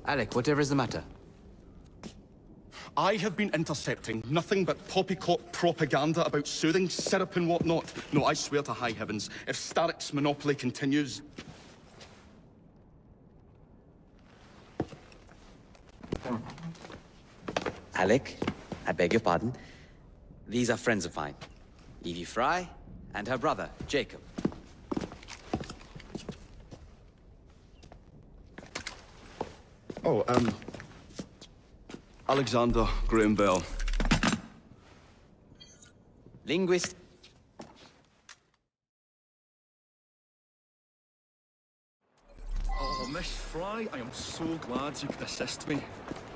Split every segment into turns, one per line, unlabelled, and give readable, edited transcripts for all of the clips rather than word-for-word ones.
Alec, whatever is the matter?
I have been intercepting nothing but poppycock propaganda about soothing syrup and whatnot. No, I swear to high heavens, if Starrick's monopoly continues...
Alec, I beg your pardon. These are friends of mine. Evie Fry and her brother, Jacob.
Oh, Alexander Graham Bell.
Linguist.
Oh, Miss Fry, I am so glad you could assist me.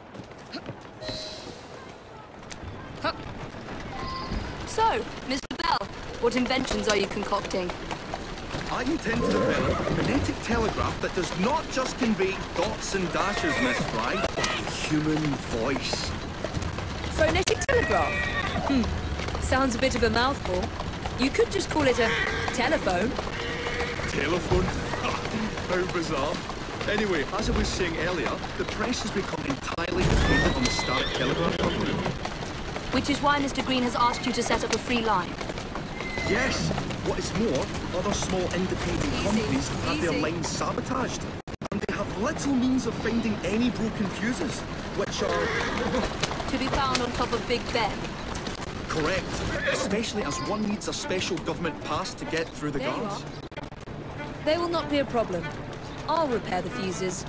So, Mr. Bell, what inventions are you concocting?
I intend to develop a phonetic telegraph that does not just convey dots and dashes, Miss Fry, but a human voice.
Phonetic telegraph? Sounds a bit of a mouthful. You could just call it a telephone.
Telephone? How bizarre. Anyway, as I was saying earlier, the press has become entirely dependent on the Starrick Telegraph Company.
Which is why Mr. Green has asked you to set up a free line.
Yes! What is more, other small independent companies have had their lines sabotaged. And they have little means of finding any broken fuses, which are...
To be found on top of Big Ben.
Correct. Especially as one needs a special government pass to get through the guards.
They will not be a problem. I'll repair the fuses.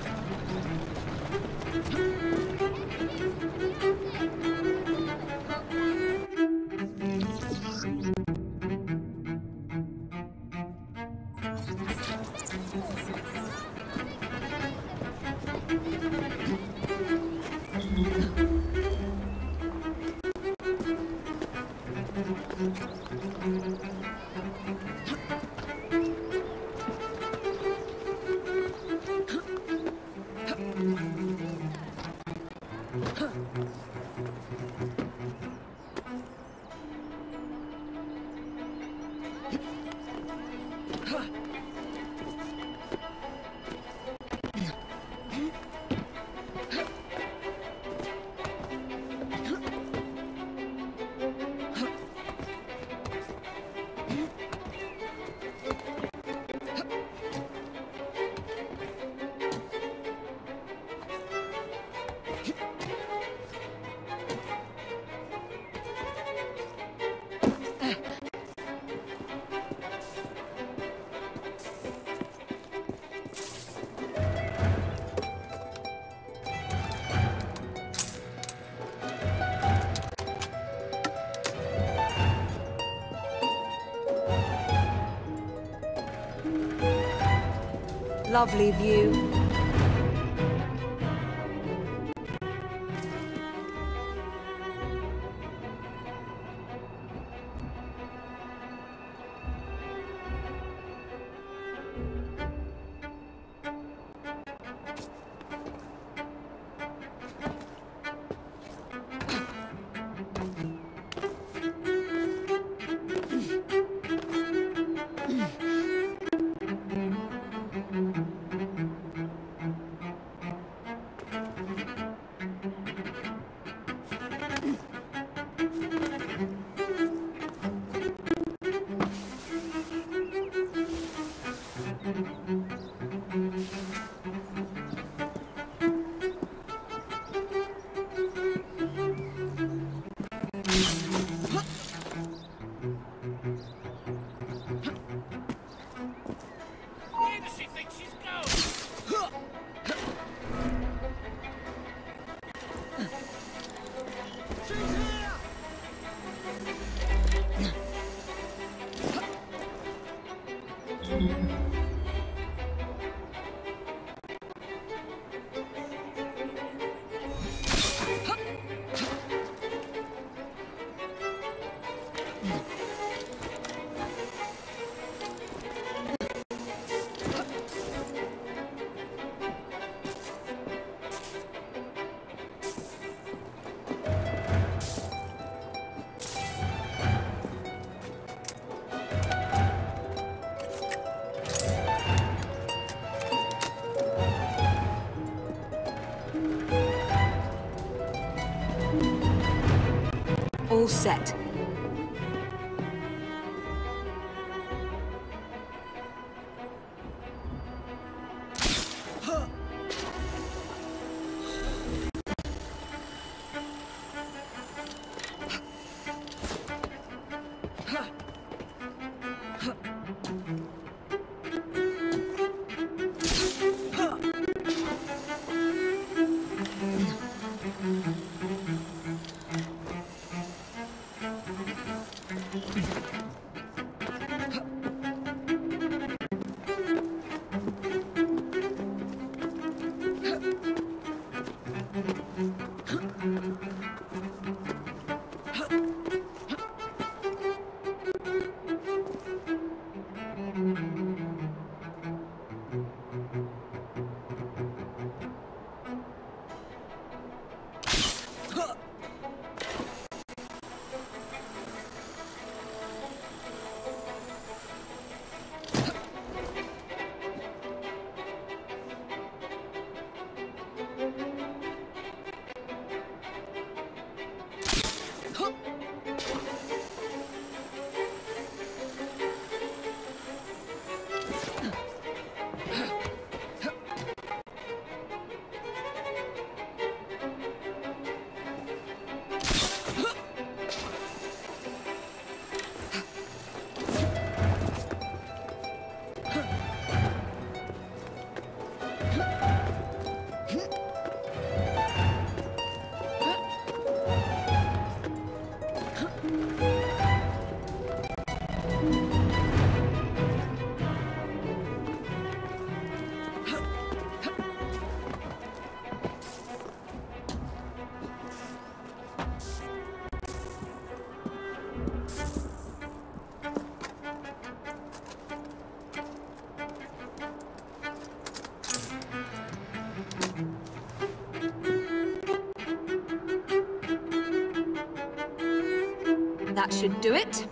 Lovely view. all set. That should do it.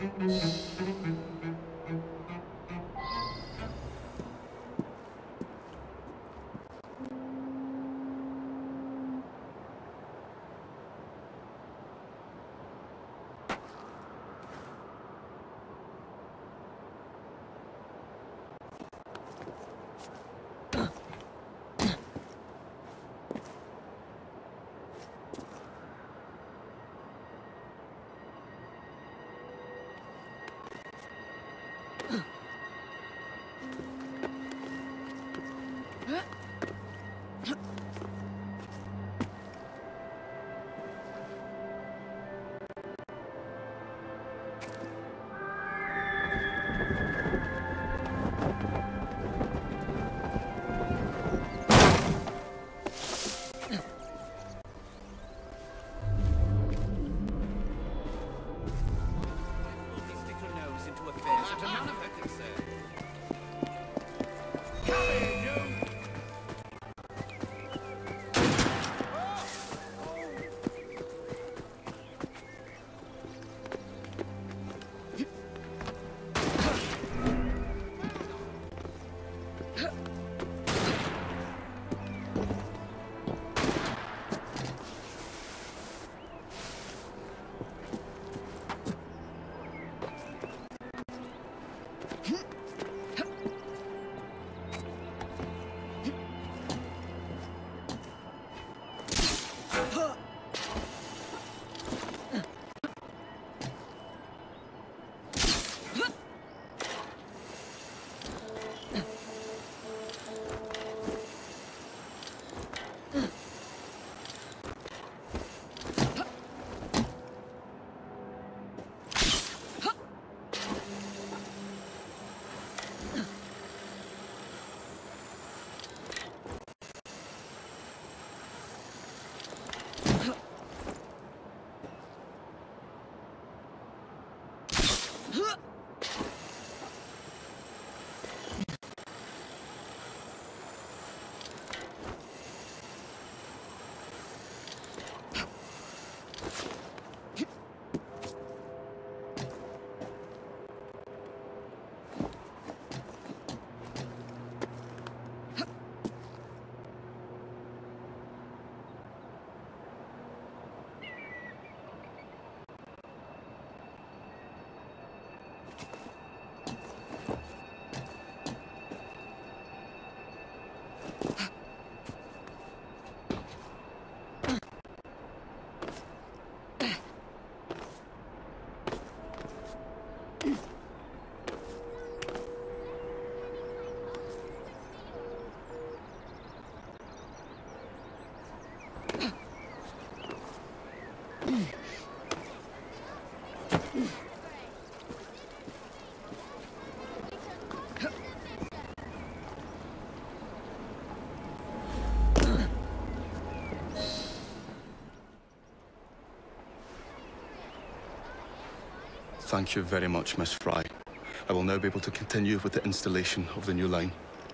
Thank you very much, Miss Fry. I will now be able to continue with the installation of the new line.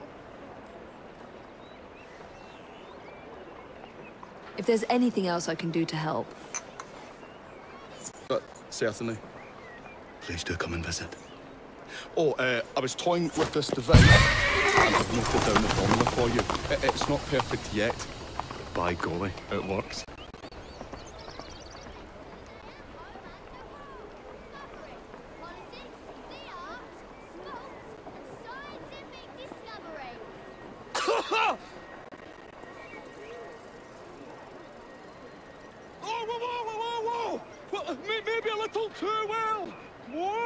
If there's anything else I can do to help.
Certainly. Please do come and visit. Oh, I was toying with this device, and I've noted down the formula for you. It's not perfect yet, but by golly, it works.
Maybe a little too well. Whoa!